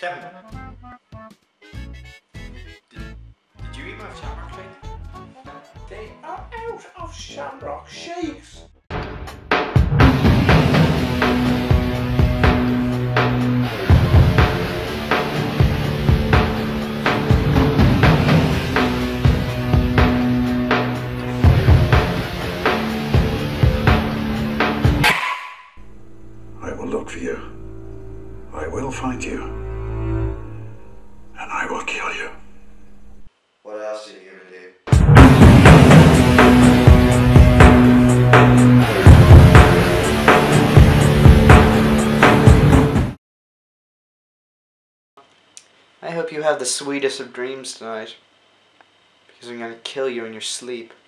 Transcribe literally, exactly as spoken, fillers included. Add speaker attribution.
Speaker 1: Kevin, did, did you eat my shamrock shake?
Speaker 2: They are out of shamrock shakes.
Speaker 3: I will look for you. I will find you. And I will kill you.
Speaker 1: What else are you gonna do? I hope you have the sweetest of dreams tonight, because I'm gonna kill you in your sleep.